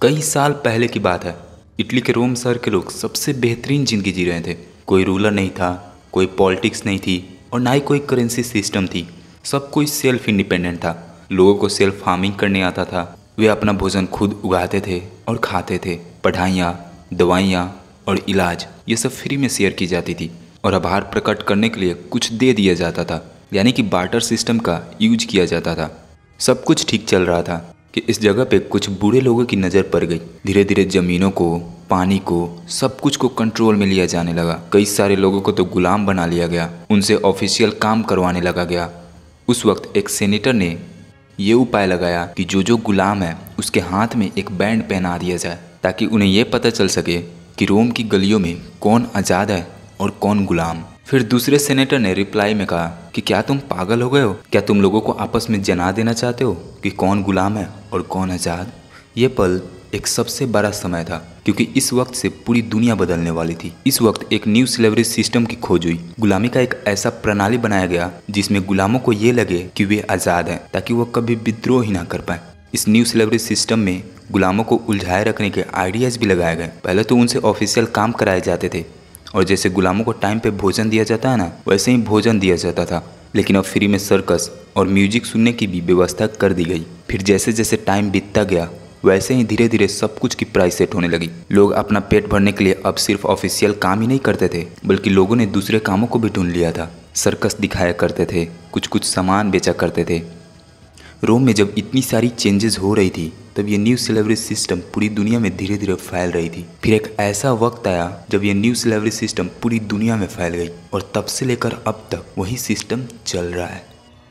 कई साल पहले की बात है। इटली के रोम शहर के लोग सबसे बेहतरीन जिंदगी जी रहे थे। कोई रूलर नहीं था, कोई पॉलिटिक्स नहीं थी और ना ही कोई करेंसी सिस्टम थी। सब कोई सेल्फ इंडिपेंडेंट था। लोगों को सेल्फ फार्मिंग करने आता था। वे अपना भोजन खुद उगाते थे और खाते थे। पढ़ाइयाँ, दवाइयाँ और इलाज ये सब फ्री में शेयर की जाती थी और आभार प्रकट करने के लिए कुछ दे दिया जाता था, यानी कि बार्टर सिस्टम का यूज किया जाता था। सब कुछ ठीक चल रहा था कि इस जगह पे कुछ बुरे लोगों की नज़र पड़ गई। धीरे धीरे ज़मीनों को, पानी को, सब कुछ को कंट्रोल में लिया जाने लगा। कई सारे लोगों को तो गुलाम बना लिया गया, उनसे ऑफिशियल काम करवाने लगा गया। उस वक्त एक सेनेटर ने ये उपाय लगाया कि जो गुलाम है उसके हाथ में एक बैंड पहना दिया जाए, ताकि उन्हें यह पता चल सके कि रोम की गलियों में कौन आज़ाद है और कौन गुलाम। फिर दूसरे सेनेटर ने रिप्लाई में कहा कि क्या तुम पागल हो गए हो? क्या तुम लोगों को आपस में जना देना चाहते हो कि कौन गुलाम है और कौन आज़ाद? ये पल एक सबसे बड़ा समय था, क्योंकि इस वक्त से पूरी दुनिया बदलने वाली थी। इस वक्त एक न्यू स्लेवरी सिस्टम की खोज हुई। गुलामी का एक ऐसा प्रणाली बनाया गया जिसमें गुलामों को ये लगे कि वे आज़ाद हैं, ताकि वह कभी विद्रोह ही ना कर पाए। इस न्यू स्लेवरी सिस्टम में गुलामों को उलझाए रखने के आइडियाज़ भी लगाए गए। पहले तो उनसे ऑफिशियल काम कराए जाते थे और जैसे गुलामों को टाइम पे भोजन दिया जाता है ना, वैसे ही भोजन दिया जाता था। लेकिन अब फ्री में सर्कस और म्यूजिक सुनने की भी व्यवस्था कर दी गई। फिर जैसे जैसे टाइम बीतता गया, वैसे ही धीरे धीरे सब कुछ की प्राइस सेट होने लगी। लोग अपना पेट भरने के लिए अब सिर्फ ऑफिशियल काम ही नहीं करते थे, बल्कि लोगों ने दूसरे कामों को भी ढूंढ लिया था। सर्कस दिखाया करते थे, कुछ सामान बेचा करते थे। रोम में जब इतनी सारी चेंजेस हो रही थी, तब ये न्यू स्लेवरी सिस्टम पूरी दुनिया में धीरे धीरे फैल रही थी। फिर एक ऐसा वक्त आया जब ये न्यू स्लेवरी सिस्टम पूरी दुनिया में फैल गई और तब से लेकर अब तक वही सिस्टम चल रहा है।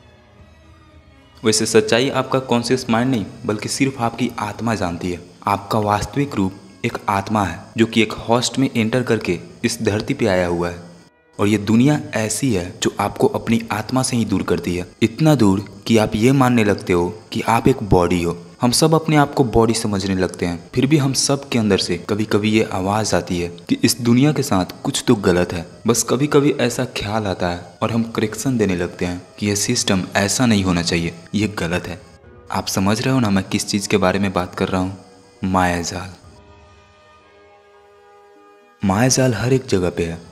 वैसे सच्चाई आपका कॉन्शियस माइंड नहीं, बल्कि सिर्फ आपकी आत्मा जानती है। आपका वास्तविक रूप एक आत्मा है, जो कि एक होस्ट में एंटर करके इस धरती पे आया हुआ है। और ये दुनिया ऐसी है जो आपको अपनी आत्मा से ही दूर करती है, इतना दूर कि आप ये मानने लगते हो कि आप एक बॉडी हो। हम सब अपने आप को बॉडी समझने लगते हैं। फिर भी हम सब के अंदर से कभी कभी ये आवाज़ आती है कि इस दुनिया के साथ कुछ तो गलत है। बस कभी कभी ऐसा ख्याल आता है और हम करेक्शन देने लगते हैं कि यह सिस्टम ऐसा नहीं होना चाहिए, ये गलत है। आप समझ रहे हो ना मैं किस चीज़ के बारे में बात कर रहा हूँ? मायाजाल। मायाजाल हर एक जगह पे है।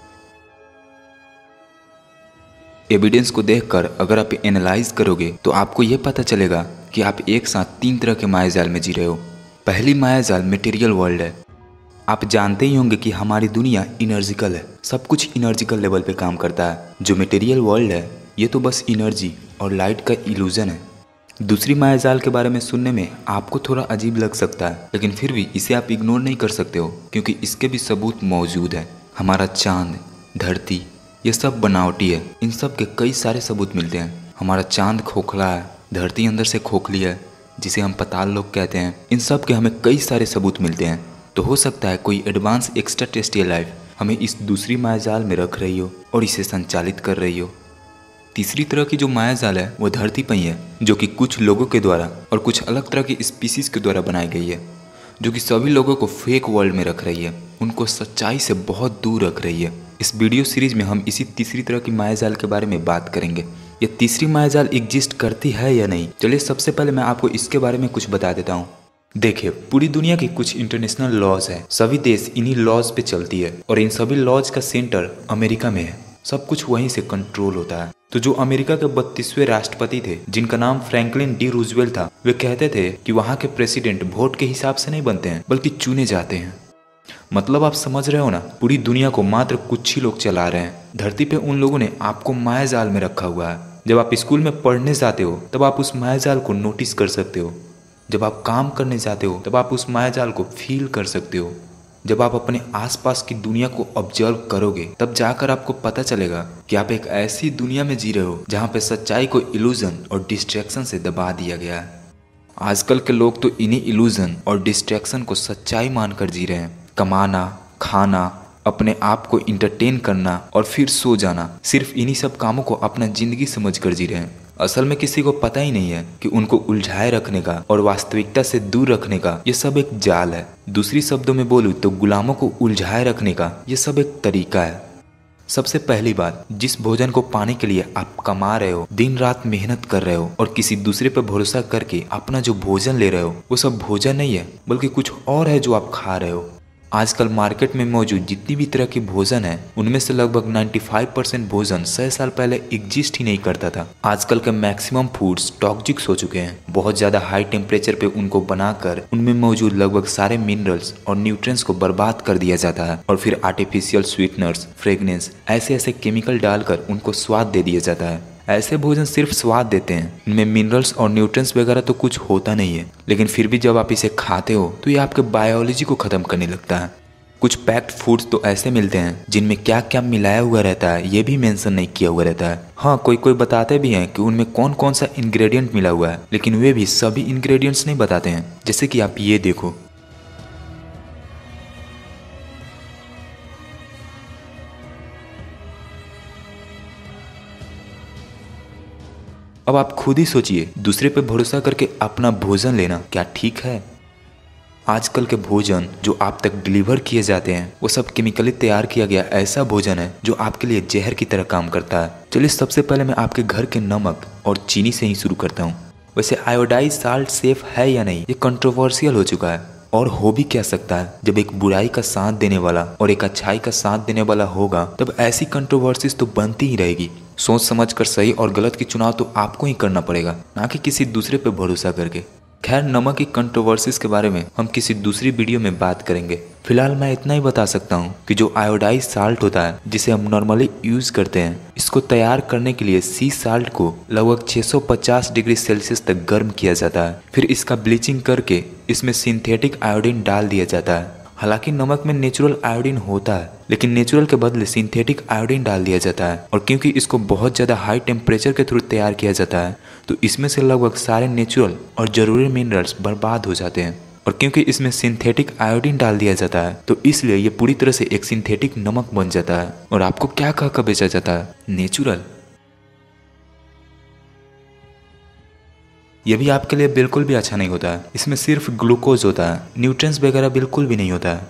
एविडेंस को देखकर अगर आप एनालाइज करोगे तो आपको यह पता चलेगा कि आप एक साथ 3 तरह के मायाजाल में जी रहे हो। पहली मायाजाल मटेरियल वर्ल्ड है। आप जानते ही होंगे कि हमारी दुनिया इनर्जिकल है, सब कुछ इनर्जिकल लेवल पे काम करता है। जो मटेरियल वर्ल्ड है ये तो बस एनर्जी और लाइट का इल्यूजन है। दूसरी मायाजाल के बारे में सुनने में आपको थोड़ा अजीब लग सकता है, लेकिन फिर भी इसे आप इग्नोर नहीं कर सकते हो, क्योंकि इसके भी सबूत मौजूद है। हमारा चांद, धरती, ये सब बनावटी है। इन सब के कई सारे सबूत मिलते हैं। हमारा चांद खोखला है, धरती अंदर से खोखली है, जिसे हम पाताल लोक कहते हैं। इन सब के हमें कई सारे सबूत मिलते हैं। तो हो सकता है कोई एडवांस एक्स्ट्रा टेरेस्ट्रियल लाइफ हमें इस दूसरी मायाजाल में रख रही हो और इसे संचालित कर रही हो। तीसरी तरह की जो मायाजाल है वो धरती पर ही है, जो कि कुछ लोगों के द्वारा और कुछ अलग तरह की स्पीसीज के द्वारा बनाई गई है, जो कि सभी लोगों को फेक वर्ल्ड में रख रही है, उनको सच्चाई से बहुत दूर रख रही है। इस वीडियो सीरीज में हम इसी तीसरी तरह की मायाजाल के बारे में बात करेंगे। ये तीसरी मायाजाल एग्जिस्ट करती है या नहीं? चलिए सबसे पहले मैं आपको इसके बारे में कुछ बता देता हूँ। देखिए, पूरी दुनिया के कुछ इंटरनेशनल लॉज हैं। सभी देश इन्हीं लॉज पे चलती है और इन सभी लॉज का सेंटर अमेरिका में है। सब कुछ वहीं से कंट्रोल होता है। तो जो अमेरिका के 32वें राष्ट्रपति थे, जिनका नाम फ्रैंकलिन डी रूजवेल्ट था, वे कहते थे कि वहाँ के प्रेसिडेंट वोट के हिसाब से नहीं बनते हैं, बल्कि चुने जाते हैं। मतलब आप समझ रहे हो ना, पूरी दुनिया को मात्र कुछ ही लोग चला रहे हैं। धरती पे उन लोगों ने आपको मायाजाल में रखा हुआ है। जब आप स्कूल में पढ़ने जाते हो तब आप उस मायाजाल को नोटिस कर सकते हो। जब आप काम करने जाते हो तब आप उस मायाजाल को फील कर सकते हो। जब आप अपने आसपास की दुनिया को ऑब्जर्व करोगे तब जाकर आपको पता चलेगा कि आप एक ऐसी दुनिया में जी रहे हो जहाँ पे सच्चाई को इल्यूजन और डिस्ट्रैक्शन से दबा दिया गया है। आजकल के लोग तो इन्हीं इल्यूजन और डिस्ट्रैक्शन को सच्चाई मानकर जी रहे हैं। कमाना, खाना, अपने आप को इंटरटेन करना और फिर सो जाना, सिर्फ इन्हीं सब कामों को अपना जिंदगी समझकर जी रहे हैं। असल में किसी को पता ही नहीं है कि उनको उलझाए रखने का और वास्तविकता से दूर रखने का ये सब एक जाल है। दूसरी शब्दों में बोलूँ तो गुलामों को उलझाए रखने का ये सब एक तरीका है। सबसे पहली बात, जिस भोजन को पाने के लिए आप कमा रहे हो, दिन रात मेहनत कर रहे हो और किसी दूसरे पर भरोसा करके अपना जो भोजन ले रहे हो वो सब भोजन नहीं है, बल्कि कुछ और है जो आप खा रहे हो। आजकल मार्केट में मौजूद जितनी भी तरह की भोजन है उनमें से लगभग 95% भोजन 100 साल पहले एग्जिस्ट ही नहीं करता था। आजकल के मैक्सिमम फूड्स टॉक्सिक हो चुके हैं। बहुत ज़्यादा हाई टेम्परेचर पे उनको बनाकर उनमें मौजूद लगभग सारे मिनरल्स और न्यूट्रिएंट्स को बर्बाद कर दिया जाता है और फिर आर्टिफिशियल स्वीटनर्स, फ्रेगनेंस ऐसे केमिकल डालकर उनको स्वाद दे दिया जाता है। ऐसे भोजन सिर्फ स्वाद देते हैं, इनमें मिनरल्स और न्यूट्रिएंट्स वगैरह तो कुछ होता नहीं है, लेकिन फिर भी जब आप इसे खाते हो तो ये आपके बायोलॉजी को ख़त्म करने लगता है। कुछ पैक्ड फूड्स तो ऐसे मिलते हैं जिनमें क्या क्या मिलाया हुआ रहता है ये भी मेंशन नहीं किया हुआ रहता है। हाँ, कोई बताते भी हैं कि उनमें कौन कौन सा इंग्रेडिएंट मिला हुआ है, लेकिन वे भी सभी इंग्रेडिएंट्स नहीं बताते हैं। जैसे कि आप ये देखो, अब आप खुद ही सोचिए, दूसरे पे भरोसा करके अपना भोजन लेना क्या ठीक है? आजकल के भोजन जो आप तक डिलीवर किए जाते हैं वो सब केमिकली तैयार किया गया ऐसा भोजन है जो आपके लिए जहर की तरह काम करता है। चलिए सबसे पहले मैं आपके घर के नमक और चीनी से ही शुरू करता हूँ। वैसे आयोडाइज साल्ट सेफ है या नहीं, ये कंट्रोवर्शियल हो चुका है। और हो भी क्या सकता है, जब एक बुराई का साथ देने वाला और एक अच्छाई का साथ देने वाला होगा तब ऐसी कंट्रोवर्सीज तो बनती ही रहेगी। सोच समझ कर सही और गलत की चुनाव तो आपको ही करना पड़ेगा, ना कि किसी दूसरे पे भरोसा करके। खैर, नमक की कंट्रोवर्सीज के बारे में हम किसी दूसरी वीडियो में बात करेंगे। फिलहाल मैं इतना ही बता सकता हूँ कि जो आयोडाइज साल्ट होता है जिसे हम नॉर्मली यूज करते हैं, इसको तैयार करने के लिए सी साल्ट को लगभग 650 डिग्री सेल्सियस तक गर्म किया जाता है। फिर इसका ब्लीचिंग करके इसमें सिंथेटिक आयोडीन डाल दिया जाता है। हालांकि नमक में नेचुरल आयोडीन होता है, लेकिन नेचुरल के बदले सिंथेटिक आयोडीन डाल दिया जाता है। और क्योंकि इसको बहुत ज़्यादा हाई टेम्परेचर के थ्रू तैयार किया जाता है तो इसमें से लगभग सारे नेचुरल और ज़रूरी मिनरल्स बर्बाद हो जाते हैं। और क्योंकि इसमें सिंथेटिक आयोडीन डाल दिया जाता है तो इसलिए ये पूरी तरह से एक सिंथेटिक नमक बन जाता है। और आपको क्या कहकर बेचा जाता है, नेचुरल। यह भी आपके लिए बिल्कुल भी अच्छा नहीं होता है। इसमें सिर्फ ग्लूकोज होता है, न्यूट्रिएंट्स वगैरह बिल्कुल भी नहीं होता है।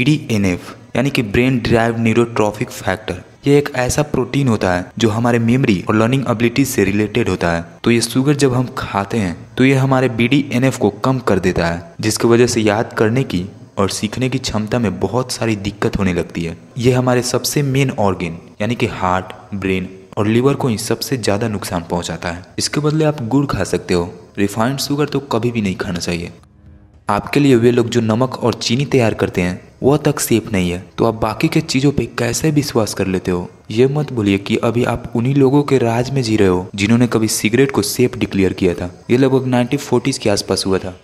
BDNF यानी कि ब्रेन ड्राइव न्यूरोट्रॉफिक फैक्टर, ये एक ऐसा प्रोटीन होता है जो हमारे मेमोरी और लर्निंग एबिलिटीज से रिलेटेड होता है। तो ये शुगर जब हम खाते हैं तो ये हमारे BDNF को कम कर देता है, जिसकी वजह से याद करने की और सीखने की क्षमता में बहुत सारी दिक्कत होने लगती है। ये हमारे सबसे मेन ऑर्गन यानी कि हार्ट, ब्रेन और लीवर को ही सबसे ज़्यादा नुकसान पहुंचाता है। इसके बदले आप गुड़ खा सकते हो, रिफाइंड शुगर तो कभी भी नहीं खाना चाहिए। आपके लिए वे लोग जो नमक और चीनी तैयार करते हैं वह तक सेफ नहीं है, तो आप बाकी के चीज़ों पे कैसे विश्वास कर लेते हो? ये मत भूलिए कि अभी आप उन्हीं लोगों के राज में जी रहे हो जिन्होंने कभी सिगरेट को सेफ डिक्लेयर किया था। ये लगभग 1940s के आसपास हुआ था।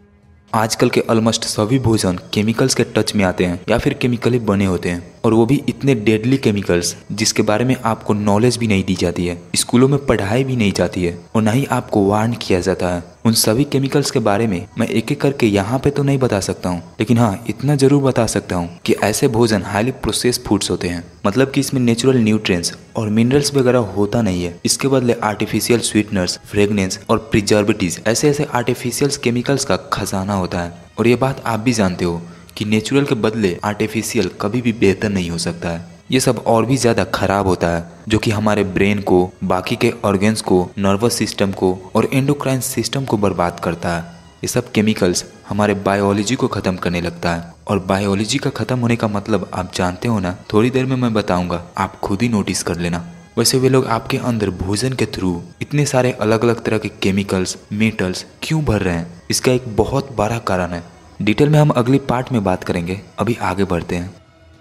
आजकल के ऑलमोस्ट सभी भोजन केमिकल्स के टच में आते हैं या फिर केमिकली बने होते हैं, और वो भी इतने डेडली केमिकल्स जिसके बारे में आपको नॉलेज भी नहीं दी जाती है, स्कूलों में पढ़ाई भी नहीं जाती है और ना ही आपको वार्न किया जाता है। उन सभी केमिकल्स के बारे में मैं एक एक करके यहाँ पे तो नहीं बता सकता हूँ, लेकिन हाँ इतना जरूर बता सकता हूँ कि ऐसे भोजन हाईली प्रोसेस्ड फूड्स होते हैं। मतलब कि इसमें नेचुरल न्यूट्रिएंट्स और मिनरल्स वगैरह होता नहीं है। इसके बदले आर्टिफिशियल स्वीटनर्स, फ्रेगनेंस और प्रिजर्वेटिव्स ऐसे आर्टिफिशियल केमिकल्स का खजाना होता है। और ये बात आप भी जानते हो कि नेचुरल के बदले आर्टिफिशियल कभी भी बेहतर नहीं हो सकता है। ये सब और भी ज़्यादा खराब होता है, जो कि हमारे ब्रेन को, बाकी के ऑर्गन्स को, नर्वस सिस्टम को और एंडोक्राइन सिस्टम को बर्बाद करता है। ये सब केमिकल्स हमारे बायोलॉजी को ख़त्म करने लगता है, और बायोलॉजी का ख़त्म होने का मतलब आप जानते हो ना, थोड़ी देर में मैं बताऊंगा, आप खुद ही नोटिस कर लेना। वैसे वे लोग आपके अंदर भोजन के थ्रू इतने सारे अलग अलग तरह के केमिकल्स, मेटल्स क्यों भर रहे हैं, इसका एक बहुत बड़ा कारण है। डिटेल में हम अगली पार्ट में बात करेंगे, अभी आगे बढ़ते हैं।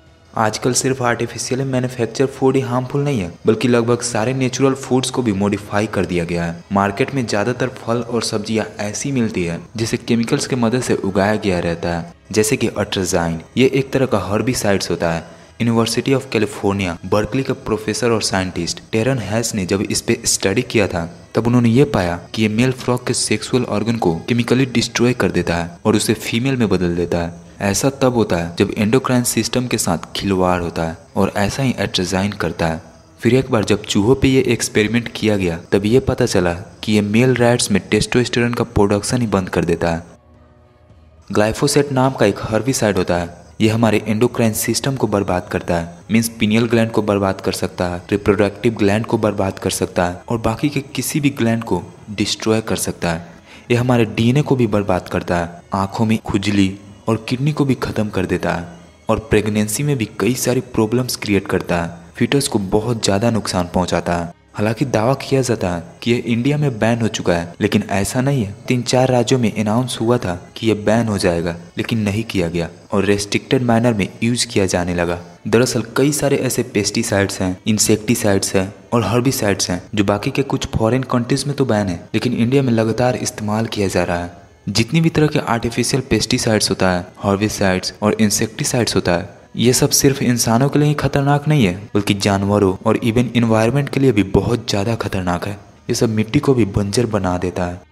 आजकल सिर्फ आर्टिफिशियल मैन्युफैक्चर फूड ही हार्मफुल नहीं है, बल्कि लगभग सारे नेचुरल फूड्स को भी मॉडिफाई कर दिया गया है। मार्केट में ज़्यादातर फल और सब्जियां ऐसी मिलती है जिसे केमिकल्स की मदद से उगाया गया रहता है, जैसे कि अट्राजाइन। ये एक तरह का हर्बिसाइड्स होता है। यूनिवर्सिटी ऑफ कैलिफोर्निया बर्कली के प्रोफेसर और साइंटिस्ट डेरन हैस ने जब इस पे स्टडी किया था तब उन्होंने ये पाया कि ये मेल फ्रॉग के सेक्सुअल ऑर्गन को केमिकली डिस्ट्रॉय कर देता है और उसे फीमेल में बदल देता है। ऐसा तब होता है जब एंडोक्राइन सिस्टम के साथ खिलवाड़ होता है, और ऐसा ही एट्राजाइन करता है। फिर एक बार जब चूहों पे ये एक्सपेरिमेंट किया गया तब ये पता चला कि ये मेल रैट्स में टेस्टोस्टेरोन का प्रोडक्शन ही बंद कर देता है। ग्लाइफोसेट नाम का एक हर्बिसाइड होता है। ये हमारे एंडोक्राइन सिस्टम को बर्बाद करता है, मीन्स पिनियल ग्लैंड को बर्बाद कर सकता है, रिप्रोडक्टिव ग्लैंड को बर्बाद कर सकता है और बाकी के किसी भी ग्लैंड को डिस्ट्रॉय कर सकता है। ये हमारे डीएनए को भी बर्बाद करता है, आँखों में खुजली और किडनी को भी ख़त्म कर देता है और प्रेगनेंसी में भी कई सारी प्रॉब्लम्स क्रिएट करता है। फीटस को बहुत ज़्यादा नुकसान पहुंचाता है। हालांकि दावा किया जाता है कि यह इंडिया में बैन हो चुका है, लेकिन ऐसा नहीं है। 3-4 राज्यों में अनाउंस हुआ था कि यह बैन हो जाएगा, लेकिन नहीं किया गया और रेस्ट्रिक्टेड मैनर में यूज किया जाने लगा। दरअसल कई सारे ऐसे पेस्टिसाइड्स हैं, इंसेक्टिसाइड्स हैं और हर्बिसाइड्स हैं जो बाकी के कुछ फॉरेन कंट्रीज में तो बैन है, लेकिन इंडिया में लगातार इस्तेमाल किया जा रहा है। जितनी भी तरह के आर्टिफिशियल पेस्टिसाइड्स होता है, हर्बिसाइड्स और इंसेक्टिसाइड्स होता है, ये सब सिर्फ इंसानों के लिए ही खतरनाक नहीं है, बल्कि जानवरों और इवन इन्वायरमेंट के लिए भी बहुत ज़्यादा खतरनाक है। ये सब मिट्टी को भी बंजर बना देता है।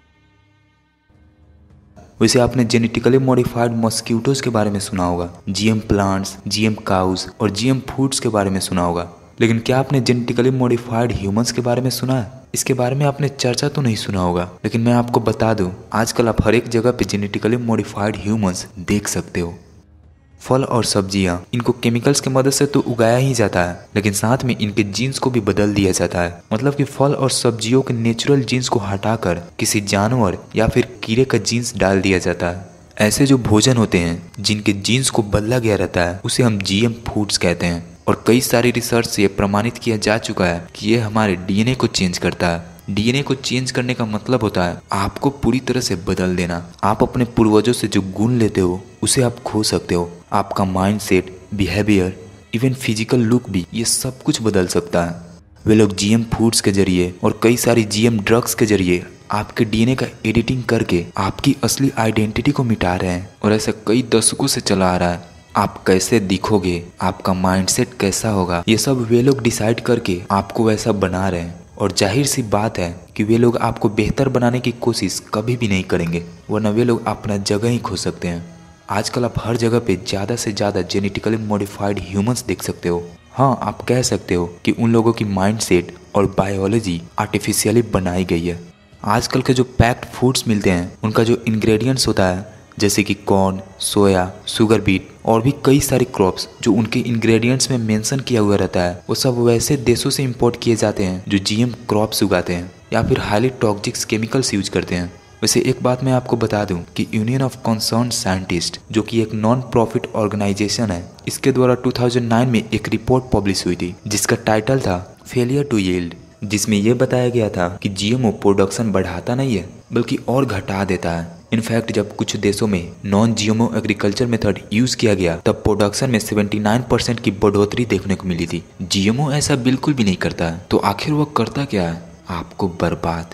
वैसे आपने जेनेटिकली मॉडिफाइड मॉस्किटोज के बारे में सुना होगा, जीएम प्लांट्स, जीएम काउज और जीएम फूड्स के बारे में सुना होगा, लेकिन क्या आपने जेनेटिकली मॉडिफाइड ह्यूमंस के बारे में सुना है? इसके बारे में आपने चर्चा तो नहीं सुना होगा, लेकिन मैं आपको बता दूं, आजकल आप हर एक जगह पे जेनेटिकली मॉडिफाइड ह्यूमंस देख सकते हो। फल और सब्जियां, इनको केमिकल्स की मदद से तो उगाया ही जाता है, लेकिन साथ में इनके जीन्स को भी बदल दिया जाता है। मतलब कि फल और सब्जियों के नेचुरल जीन्स को हटाकर किसी जानवर या फिर कीड़े का जीन्स डाल दिया जाता है। ऐसे जो भोजन होते हैं जिनके जीन्स को बदला गया रहता है, उसे हम जीएम फूड्स कहते हैं। और कई सारी रिसर्च से प्रमाणित किया जा चुका है कि ये हमारे डीएनए को चेंज करता है। डीएनए को चेंज करने का मतलब होता है आपको पूरी तरह से बदल देना। आप अपने पूर्वजों से जो गुण लेते हो उसे आप खो सकते हो। आपका mindset, behaviour, even physical look भी, ये सब कुछ बदल सकता है। वे लोग जीएम फूड्स के जरिए और कई सारी जीएम ड्रग्स के जरिए आपके डीएनए का एडिटिंग करके आपकी असली आइडेंटिटी को मिटा रहे हैं और ऐसा कई दशकों से चला आ रहा है। आप कैसे दिखोगे, आपका माइंडसेट कैसा होगा, ये सब वे लोग डिसाइड करके आपको वैसा बना रहे हैं। और जाहिर सी बात है कि वे लोग आपको बेहतर बनाने की कोशिश कभी भी नहीं करेंगे, वरना वे लोग अपना जगह ही खो सकते हैं। आजकल आप हर जगह पे ज़्यादा से ज़्यादा जेनेटिकली मॉडिफाइड ह्यूमंस देख सकते हो। हाँ, आप कह सकते हो कि उन लोगों की माइंडसेट और बायोलॉजी आर्टिफिशियली बनाई गई है। आजकल के जो पैक्ड फूड्स मिलते हैं, उनका जो इंग्रेडिएंट्स होता है, जैसे कि कॉर्न, सोया, शुगर बीट और भी कई सारे क्रॉप्स जो उनके इंग्रेडिएंट्स में मेंशन किया हुआ रहता है, वो सब वैसे देशों से इंपोर्ट किए जाते हैं जो जीएम क्रॉप्स उगाते हैं या फिर हाईली टॉक्सिक केमिकल्स यूज करते हैं। वैसे एक बात मैं आपको बता दूं कि यूनियन ऑफ कंसर्न साइंटिस्ट, जो कि एक नॉन प्रॉफिट ऑर्गेनाइजेशन है, इसके द्वारा 2009 में एक रिपोर्ट पब्लिश हुई थी जिसका टाइटल था फेलियर टू यील्ड, जिसमें यह बताया गया था कि जीएमओ प्रोडक्शन बढ़ाता नहीं है बल्कि और घटा देता है। इनफैक्ट जब कुछ देशों में non GMO agriculture method use किया गया तब प्रोडक्शन में 79% की बढ़ोतरी देखने को मिली थी। जीएमओ ऐसा बिल्कुल भी नहीं करता है, तो आखिर वो करता क्या है? आपको बर्बाद।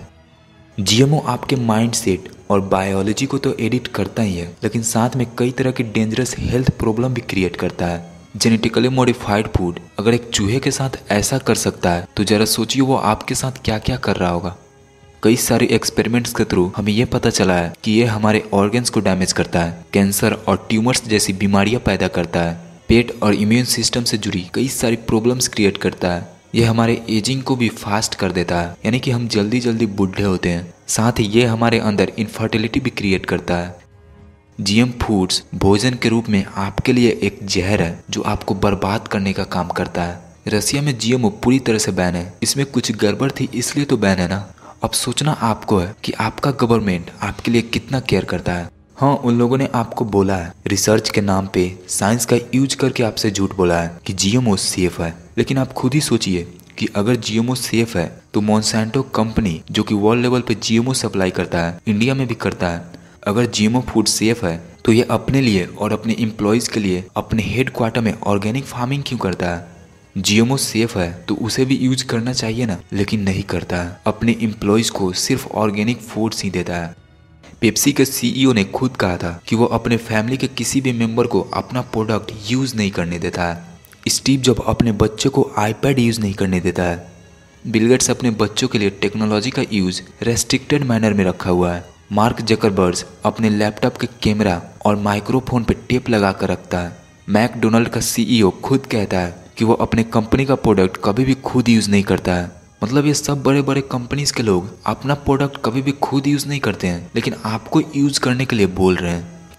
जीएमओ आपके माइंडसेट और बायोलॉजी को तो एडिट करता ही है, लेकिन साथ में कई तरह की डेंजरस हेल्थ प्रॉब्लम भी क्रिएट करता है। जेनेटिकली मॉडिफाइड फूड अगर एक चूहे के साथ ऐसा कर सकता है, तो जरा सोचिए वो आपके साथ क्या क्या कर रहा होगा। कई सारे एक्सपेरिमेंट्स के थ्रू हमें यह पता चला है कि ये हमारे ऑर्गन्स को डैमेज करता है, कैंसर और ट्यूमर्स जैसी बीमारियां पैदा करता है, पेट और इम्यून सिस्टम से जुड़ी कई सारी प्रॉब्लम्स क्रिएट करता है। यह हमारे एजिंग को भी फास्ट कर देता है, यानी कि हम जल्दी जल्दी बूढ़े होते हैं। साथ ही ये हमारे अंदर इनफर्टिलिटी भी क्रिएट करता है। जीएम फूड्स भोजन के रूप में आपके लिए एक जहर है जो आपको बर्बाद करने का काम करता है। रसिया में जीएमओ पूरी तरह से बैन है। इसमें कुछ गड़बड़ थी इसलिए तो बैन है ना। अब सोचना आपको है कि आपका गवर्नमेंट आपके लिए कितना केयर करता है। हाँ, उन लोगों ने आपको बोला है, रिसर्च के नाम पे साइंस का यूज करके आपसे झूठ बोला है कि जीएमओ सेफ है। लेकिन आप खुद ही सोचिए कि अगर जीएमओ सेफ है तो मोनसैंटो कंपनी, जो कि वर्ल्ड लेवल पे जीएमओ सप्लाई करता है, इंडिया में भी करता है, अगर जीएमओ फूड सेफ है तो ये अपने लिए और अपने एम्प्लॉयज़ के लिए अपने हेड क्वार्टर में ऑर्गेनिक फार्मिंग क्यों करता है? जीएमओ सेफ है तो उसे भी यूज करना चाहिए ना, लेकिन नहीं करता है। अपने एम्प्लॉयज़ को सिर्फ ऑर्गेनिक फूड्स ही देता है। पेप्सी के सीईओ ने खुद कहा था कि वो अपने फैमिली के किसी भी मेंबर को अपना प्रोडक्ट यूज नहीं करने देता है। स्टीव जॉब अपने बच्चों को आईपैड यूज नहीं करने देता है। बिल गेट्स अपने बच्चों के लिए टेक्नोलॉजी का यूज रेस्ट्रिक्टेड मैनर में रखा हुआ है। मार्क जकरबर्ग अपने लैपटॉप के कैमरा और माइक्रोफोन पे टेप लगा कर रखता है। मैकडोनाल्ड का सीईओ खुद कहता है कि वो अपने कंपनी का प्रोडक्ट कभी भी खुद यूज नहीं करता है। मतलब ये सब बड़े बड़े कंपनीज के लोग अपना प्रोडक्ट कभी भी खुद यूज नहीं करते हैं, लेकिन आपको यूज करने के लिए बोल रहे हैं।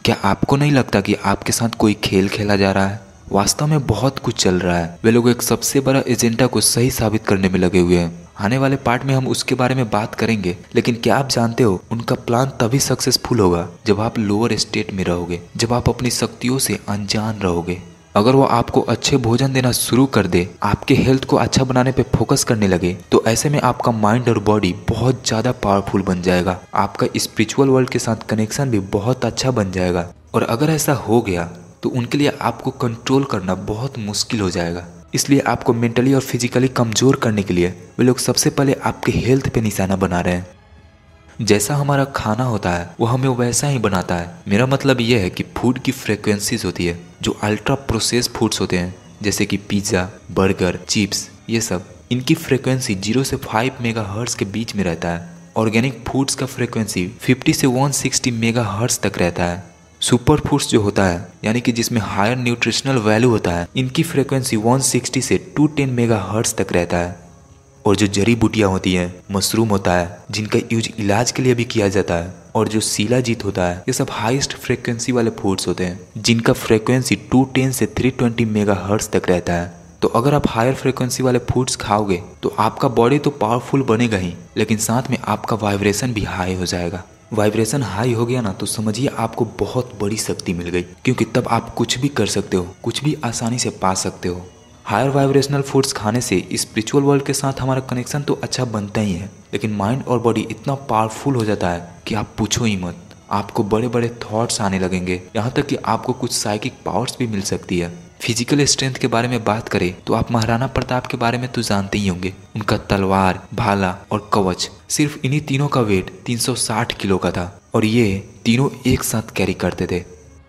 क्या आपको नहीं लगता कि आपके साथ कोई खेल खेला जा रहा है? वास्तव में बहुत कुछ चल रहा है। वे लोग एक सबसे बड़ा एजेंडा को सही साबित करने में लगे हुए हैं। आने वाले पार्ट में हम उसके बारे में बात करेंगे, लेकिन क्या आप जानते हो उनका प्लान तभी सक्सेसफुल होगा जब आप लोअर स्टेट में रहोगे, जब आप अपनी शक्तियों से अनजान रहोगे। अगर वो आपको अच्छे भोजन देना शुरू कर दे, आपके हेल्थ को अच्छा बनाने पे फोकस करने लगे, तो ऐसे में आपका माइंड और बॉडी बहुत ज़्यादा पावरफुल बन जाएगा। आपका स्पिरिचुअल वर्ल्ड के साथ कनेक्शन भी बहुत अच्छा बन जाएगा। और अगर ऐसा हो गया तो उनके लिए आपको कंट्रोल करना बहुत मुश्किल हो जाएगा। इसलिए आपको मेंटली और फिजिकली कमज़ोर करने के लिए वे लोग सबसे पहले आपके हेल्थ पे निशाना बना रहे हैं। जैसा हमारा खाना होता है वो हमें वैसा ही बनाता है। मेरा मतलब यह है कि फूड की फ्रिक्वेंसीज होती है जो अल्ट्रा प्रोसेस फूड्स होते हैं, जैसे कि पिज़्ज़ा, बर्गर, चिप्स, ये सब, इनकी फ्रिक्वेंसी 0 से 5 मेगाहर्ट्ज़ के बीच में रहता है। ऑर्गेनिक फूड्स का फ्रिक्वेंसी 50 से 160 मेगाहर्ट्ज़ तक रहता है। सुपर फूड्स जो होता है, यानी कि जिसमें हायर न्यूट्रिशनल वैल्यू होता है, इनकी फ्रिक्वेंसी 160 से 210 मेगाहर्ट्ज़ तक रहता है। और जो जड़ी बूटियाँ होती हैं, मशरूम होता है, जिनका यूज इलाज के लिए भी किया जाता है, और जो शिलाजीत होता है, ये सब हाईएस्ट फ्रिक्वेंसी वाले फूड्स होते हैं जिनका फ्रिक्वेंसी 210 से 320 मेगाहर्ट्ज़ तक रहता है। तो अगर आप हायर फ्रिक्वेंसी वाले फूड्स खाओगे तो आपका बॉडी तो पावरफुल बनेगा ही, लेकिन साथ में आपका वाइब्रेशन भी हाई हो जाएगा। वाइब्रेशन हाई हो गया ना तो समझिए आपको बहुत बड़ी शक्ति मिल गई, क्योंकि तब आप कुछ भी कर सकते हो, कुछ भी आसानी से पा सकते हो। हायर वाइब्रेशनल फूड्स खाने से स्पिरिचुअल वर्ल्ड के साथ हमारा कनेक्शन तो अच्छा बनता ही है, लेकिन माइंड और बॉडी इतना पावरफुल हो जाता है कि आप पूछो ही मत। आपको बड़े बड़े थॉट्स आने लगेंगे, यहाँ तक कि आपको कुछ साइकिक पावर्स भी मिल सकती है। फिजिकल स्ट्रेंथ के बारे में बात करें तो आप महाराणा प्रताप के बारे में तो जानते ही होंगे। उनका तलवार, भाला और कवच, सिर्फ इन्हीं तीनों का वेट 360 किलो का था, और ये तीनों एक साथ कैरी करते थे।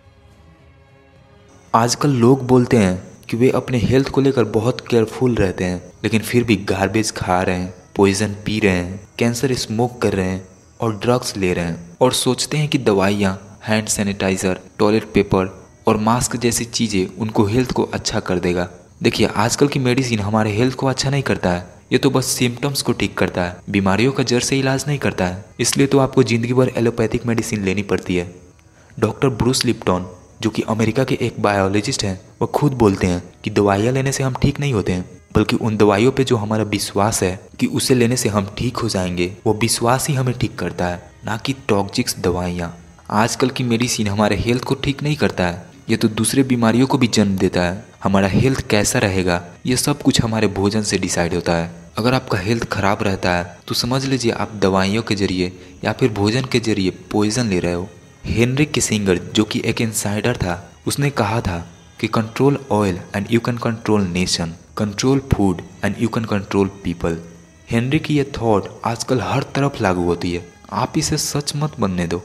आजकल लोग बोलते हैं कि वे अपने हेल्थ को लेकर बहुत केयरफुल रहते हैं, लेकिन फिर भी गार्बेज खा रहे हैं, पॉइजन पी रहे हैं, कैंसर स्मोक कर रहे हैं और ड्रग्स ले रहे हैं, और सोचते हैं कि दवाइयाँ, हैंड सैनिटाइज़र, टॉयलेट पेपर और मास्क जैसी चीज़ें उनको हेल्थ को अच्छा कर देगा। देखिए, आजकल की मेडिसिन हमारे हेल्थ को अच्छा नहीं करता है, ये तो बस सिम्टम्स को ठीक करता है, बीमारियों का जड़ से इलाज नहीं करता है। इसलिए तो आपको ज़िंदगी भर एलोपैथिक मेडिसिन लेनी पड़ती है। डॉक्टर ब्रूस लिप्टन, जो कि अमेरिका के एक बायोलॉजिस्ट हैं, वो खुद बोलते हैं कि दवाइयाँ लेने से हम ठीक नहीं होते हैं, बल्कि उन दवाइयों पे जो हमारा विश्वास है कि उसे लेने से हम ठीक हो जाएंगे, वो विश्वास ही हमें ठीक करता है, ना कि टॉक्सिक्स दवाइयाँ। आजकल की मेडिसिन हमारे हेल्थ को ठीक नहीं करता है, ये तो दूसरे बीमारियों को भी जन्म देता है। हमारा हेल्थ कैसा रहेगा ये सब कुछ हमारे भोजन से डिसाइड होता है। अगर आपका हेल्थ खराब रहता है तो समझ लीजिए आप दवाइयों के जरिए या फिर भोजन के जरिए पॉइजन ले रहे हो। हेनरी किसिंगर, जो कि एक इनसाइडर था, उसने कहा था कि control oil and you can control nation, control food and you can control people. Henry की ये थॉट आजकल हर तरफ लागू होती है, आप इसे सच मत बनने दो।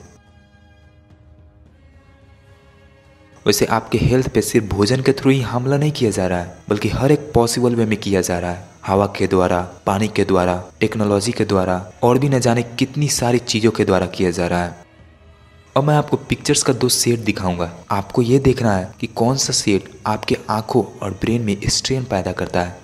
वैसे आपके हेल्थ पे सिर्फ भोजन के थ्रू ही हमला नहीं किया जा रहा है, बल्कि हर एक पॉसिबल वे में किया जा रहा है। हवा के द्वारा, पानी के द्वारा, टेक्नोलॉजी के द्वारा, और भी न जाने कितनी सारी चीज़ों के द्वारा किया जा रहा है। अब मैं आपको पिक्चर्स का 2 सेट दिखाऊंगा। आपको ये देखना है कि कौन सा सेट आपके आंखों और ब्रेन में स्ट्रेन पैदा करता है।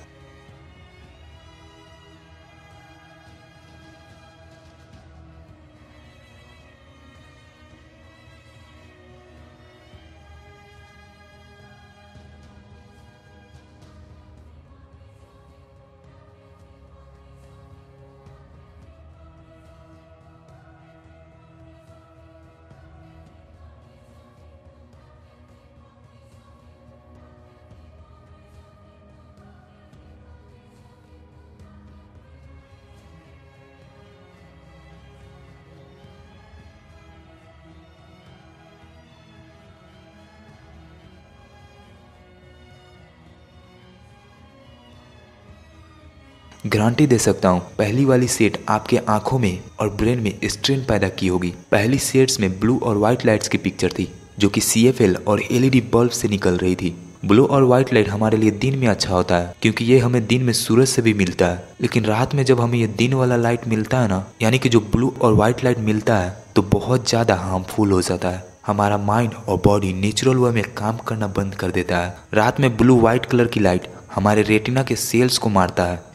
गारंटी दे सकता हूँ, पहली वाली सेट आपके आंखों में और ब्रेन में स्ट्रेन पैदा की होगी। पहली सेट्स में ब्लू और व्हाइट लाइट्स की पिक्चर थी, जो कि CFL और LED बल्ब से निकल रही थी। ब्लू और व्हाइट लाइट हमारे लिए दिन में अच्छा होता है, क्योंकि ये हमें दिन में सूरज से भी मिलता है, लेकिन रात में जब हमें ये दिन वाला लाइट मिलता है ना, यानी कि जो ब्लू और व्हाइट लाइट मिलता है, तो बहुत ज़्यादा हार्मफुल हो जाता है। हमारा माइंड और बॉडी नेचुरल वे में काम करना बंद कर देता है। रात में ब्लू व्हाइट कलर की लाइट हमारे रेटिना के सेल्स को मारता है,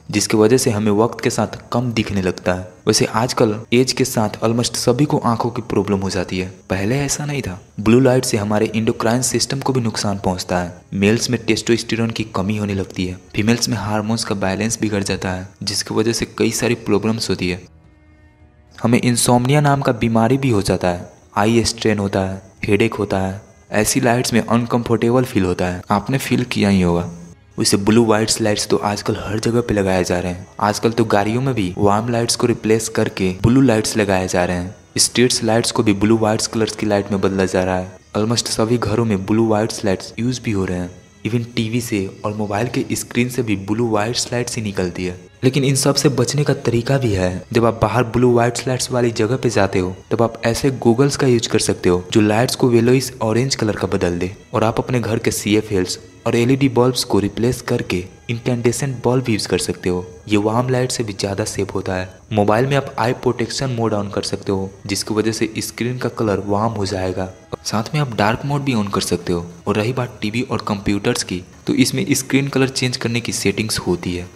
जिसकी वजह से हमें वक्त के साथ कम दिखने लगता है। वैसे आजकल एज के साथ ऑलमोस्ट सभी को आंखों की प्रॉब्लम हो जाती है, पहले ऐसा नहीं था। ब्लू लाइट से हमारे इंडोक्राइन सिस्टम को भी नुकसान पहुंचता है। मेल्स में टेस्टोस्टेरोन की कमी होने लगती है, फीमेल्स में हार्मोन्स का बैलेंस बिगड़ जाता है, जिसकी वजह से कई सारी प्रॉब्लम्स होती है। हमें इंसोम्निया नाम का बीमारी भी हो जाता है, आई स्ट्रेन होता है, हेडेक होता है। ऐसी लाइट्स में अनकंफर्टेबल फील होता है, आपने फील किया ही होगा। वैसे ब्लू वाइट्स लाइट्स तो आजकल हर जगह पे लगाए जा रहे हैं। आजकल तो गाड़ियों में भी वार्म लाइट्स को रिप्लेस करके ब्लू लाइट्स लगाए जा रहे हैं। स्ट्रीट्स लाइट्स को भी ब्लू वाइट्स कलर्स की लाइट में बदला जा रहा है। ऑलमोस्ट सभी घरों में ब्लू वाइट्स लाइट्स यूज भी हो रहे हैं। इवन टीवी से और मोबाइल के स्क्रीन से भी ब्लू वाइट्स लाइट्स ही निकलती है। लेकिन इन सब से बचने का तरीका भी है। जब आप बाहर ब्लू वाइट्स लाइट्स वाली जगह पे जाते हो तब आप ऐसे गूगल्स का यूज कर सकते हो जो लाइट्स को येलोइश ऑरेंज कलर का बदल दे, और आप अपने घर के CFLs और LED बल्ब्स को रिप्लेस करके इंकैंडेसेंट बल्ब यूज कर सकते हो। ये वार्म लाइट से भी ज़्यादा सेफ होता है। मोबाइल में आप आई प्रोटेक्शन मोड ऑन कर सकते हो, जिसकी वजह से स्क्रीन का कलर वार्म हो जाएगा। साथ में आप डार्क मोड भी ऑन कर सकते हो। और रही बात टीवी और कंप्यूटर्स की, तो इसमें स्क्रीन कलर चेंज करने की सेटिंग्स होती है।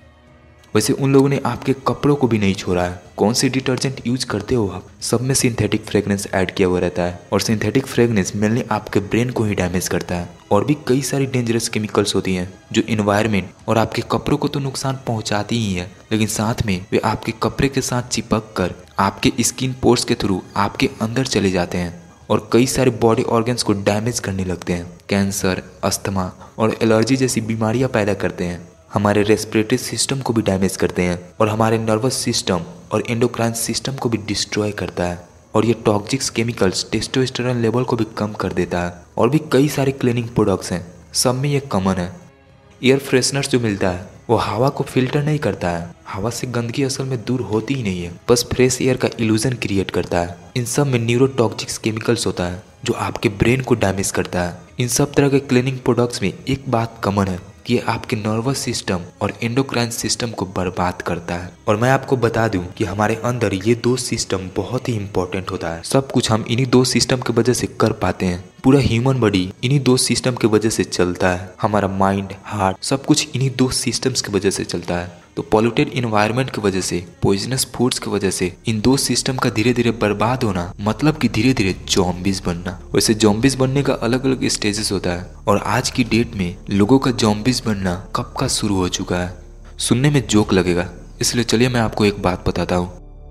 वैसे उन लोगों ने आपके कपड़ों को भी नहीं छोड़ा है। कौन सी डिटर्जेंट यूज करते हो आप, सब में सिंथेटिक फ्रेगनेंस ऐड किया हुआ रहता है, और सिंथेटिक फ्रेगनेंस मेनली आपके ब्रेन को ही डैमेज करता है। और भी कई सारी डेंजरस केमिकल्स होती हैं जो इन्वायरमेंट और आपके कपड़ों को तो नुकसान पहुंचाती ही है, लेकिन साथ में वे आपके कपड़े के साथ चिपक कर आपके स्किन पोर्स के थ्रू आपके अंदर चले जाते हैं और कई सारे बॉडी ऑर्गन्स को डैमेज करने लगते हैं। कैंसर, अस्थमा और एलर्जी जैसी बीमारियां पैदा करते हैं। हमारे रेस्पिरेटरी सिस्टम को भी डैमेज करते हैं और हमारे नर्वस सिस्टम और एंडोक्राइन सिस्टम को भी डिस्ट्रॉय करता है। और ये टॉक्सिक केमिकल्स टेस्टोस्टेरोन लेवल को भी कम कर देता है। और भी कई सारे क्लीनिंग प्रोडक्ट्स हैं, सब में ये कॉमन है। एयर फ्रेशनर्स जो मिलता है वो हवा को फिल्टर नहीं करता है। हवा से गंदगी असल में दूर होती ही नहीं है, बस फ्रेश एयर का इल्यूजन क्रिएट करता है। इन सब में न्यूरोटॉक्सिक केमिकल्स होता है जो आपके ब्रेन को डैमेज करता है। इन सब तरह के क्लीनिंग प्रोडक्ट्स में एक बात कॉमन है कि ये आपके नर्वस सिस्टम और एंडोक्राइन सिस्टम को बर्बाद करता है। और मैं आपको बता दूं कि हमारे अंदर ये दो सिस्टम बहुत ही इंपॉर्टेंट होता है। सब कुछ हम इन्हीं दो सिस्टम की वजह से कर पाते हैं। पूरा ह्यूमन बॉडी इन्हीं दो सिस्टम की वजह से चलता है। हमारा माइंड, हार्ट, सब कुछ इन्हीं दो सिस्टम्स की वजह से चलता है। तो पॉल्यूटेड इन्वायरमेंट की वजह से, पॉइजनस फूड्स की वजह से इन दो सिस्टम का धीरे धीरे बर्बाद होना, मतलब कि धीरे धीरे जॉम्बीज बनना। वैसे जॉम्बीज बनने का अलग अलग स्टेजेस होता है और आज की डेट में लोगों का जॉम्बीज बनना कब का शुरू हो चुका है। सुनने में जोक लगेगा, इसलिए चलिए मैं आपको एक बात बताता हूँ।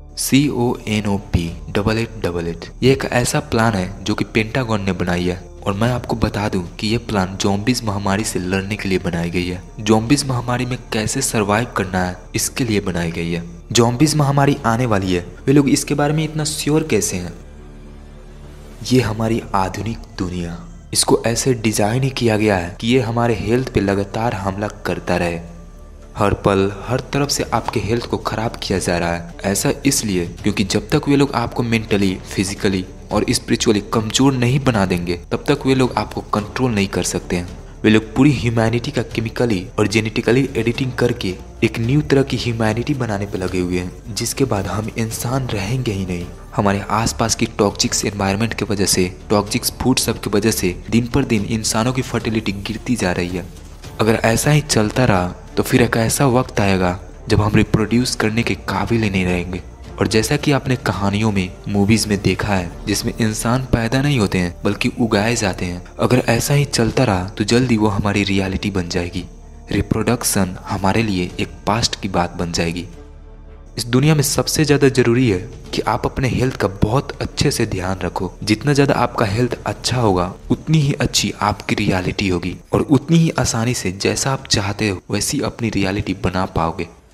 CONOP888 ये एक ऐसा प्लान है जो कि पेंटागन ने बनाई है। और मैं आपको बता दूं कि ये प्लान जॉम्बीज महामारी से लड़ने के लिए बनाई गई है। जॉम्बीज महामारी में कैसे सरवाइव करना है इसके लिए बनाई गई है। जॉम्बीज महामारी आने वाली है, वे लोग इसके बारे में इतना श्योर कैसे हैं? ये हमारी आधुनिक दुनिया, इसको ऐसे डिजाइन ही किया गया है कि ये हमारे हेल्थ पे लगातार हमला करता रहे। हर पल हर तरफ से आपके हेल्थ को खराब किया जा रहा है। ऐसा इसलिए क्योंकि जब तक वे लोग आपको मेंटली, फिजिकली और स्पिरिचुअली कमजोर नहीं बना देंगे तब तक वे लोग आपको कंट्रोल नहीं कर सकते हैं। वे लोग पूरी ह्यूमैनिटी का केमिकली और जेनेटिकली एडिटिंग करके एक न्यू तरह की ह्यूमैनिटी बनाने पे लगे हुए हैं, जिसके बाद हम इंसान रहेंगे ही नहीं। हमारे आसपास की टॉक्सिक एनवायरनमेंट की वजह से, टॉक्सिक फूड सब की वजह से दिन पर दिन इंसानों की फर्टिलिटी गिरती जा रही है। अगर ऐसा ही चलता रहा तो फिर एक ऐसा वक्त आएगा जब हम रिप्रोड्यूस करने के काबिल ही नहीं रहेंगे। और जैसा कि आपने कहानियों में, मूवीज में देखा है, जिसमें इंसान पैदा नहीं होते हैं बल्कि उगाए जाते हैं, अगर ऐसा ही चलता रहा तो जल्दी वो हमारी रियलिटी बन जाएगी। रिप्रोडक्शन हमारे लिए एक पास्ट की बात बन जाएगी। इस दुनिया में सबसे ज़्यादा ज़रूरी है कि आप अपने हेल्थ का बहुत अच्छे से ध्यान रखो। जितना ज़्यादा आपका हेल्थ अच्छा होगा उतनी ही अच्छी आपकी रियलिटी होगी और उतनी ही आसानी से जैसा आप चाहते हो वैसी अपनी रियलिटी बना पाओगे।